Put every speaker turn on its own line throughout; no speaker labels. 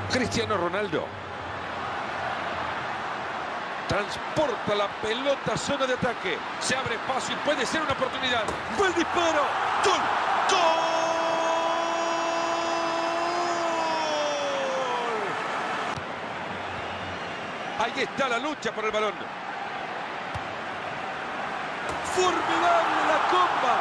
Cristiano Ronaldo. Transporta la pelota a zona de ataque. Se abre espacio y puede ser una oportunidad. ¡Va el disparo! ¡Gol! ¡Gol! Ahí está la lucha por el balón. ¡Formidable la comba!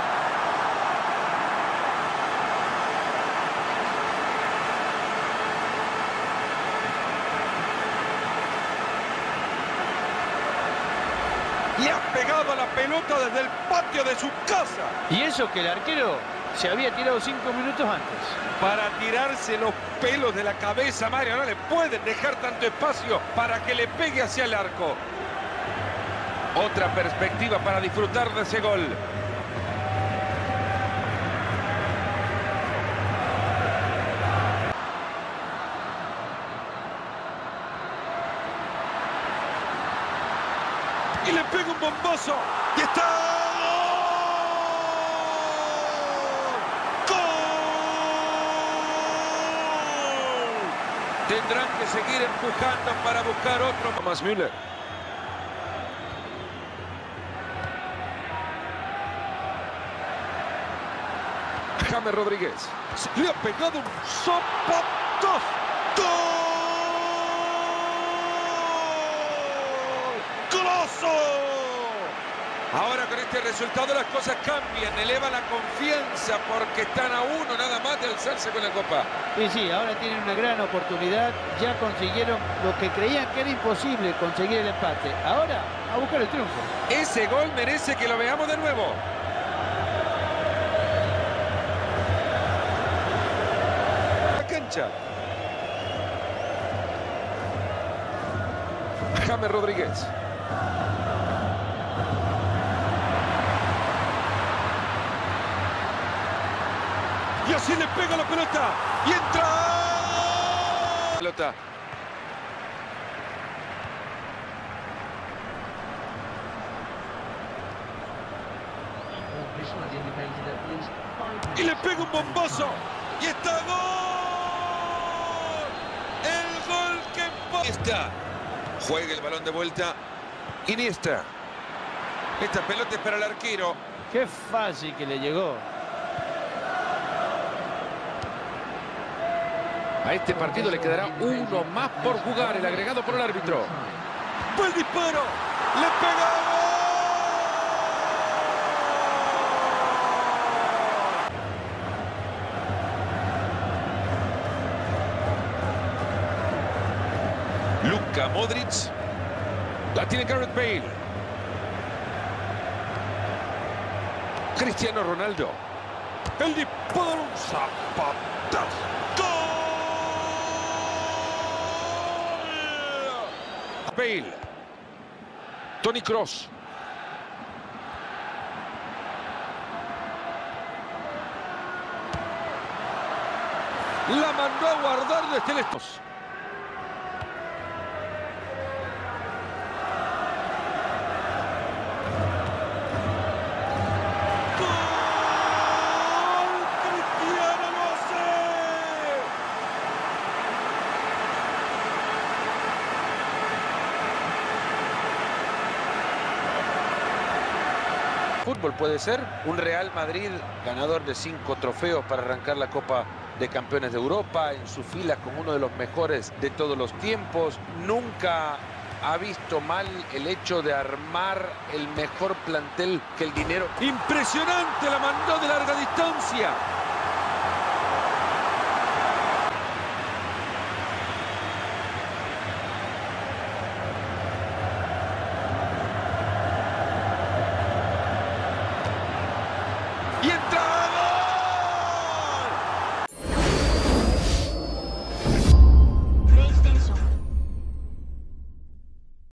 Y ha pegado la pelota desde el patio de su casa.
Y eso que el arquero se había tirado 5 minutos antes.
Para tirarse los pelos de la cabeza, Mario. No le pueden dejar tanto espacio para que le pegue hacia el arco. Otra perspectiva para disfrutar de ese gol. Y le pega un bombazo. ¡Y está! ¡Gol! Tendrán que seguir empujando para buscar otro. Thomas Müller. James Rodríguez. Le ha pegado un zapatazo. ¡Gol! ¡Golazo! Ahora con este resultado las cosas cambian, eleva la confianza porque están a uno nada más de alzarse con la copa.
Y sí, ahora tienen una gran oportunidad, ya consiguieron lo que creían que era imposible, conseguir el empate. Ahora, a buscar el triunfo.
Ese gol merece que lo veamos de nuevo. La cancha. James Rodríguez. Y así le pega la pelota. Y entra. Pelota. Y le pega un bombazo. Y está gol. El gol que Iniesta. Juega el balón de vuelta. Iniesta. Esta pelota es para el arquero.
Qué fácil que le llegó.
A este partido le quedará uno más por jugar, el agregado por el árbitro. ¡Fue el disparo! ¡Le pega! Luka Modric. La tiene Gareth Bale. Cristiano Ronaldo. El disparo, un zapatazo. Bale. Toni Kroos. La mandó a guardar desde lejos. Fútbol puede ser un Real Madrid ganador de 5 trofeos para arrancar la Copa de Campeones de Europa, en su fila con uno de los mejores de todos los tiempos. Nunca ha visto mal el hecho de armar el mejor plantel que el dinero. Impresionante, la mandó de larga distancia.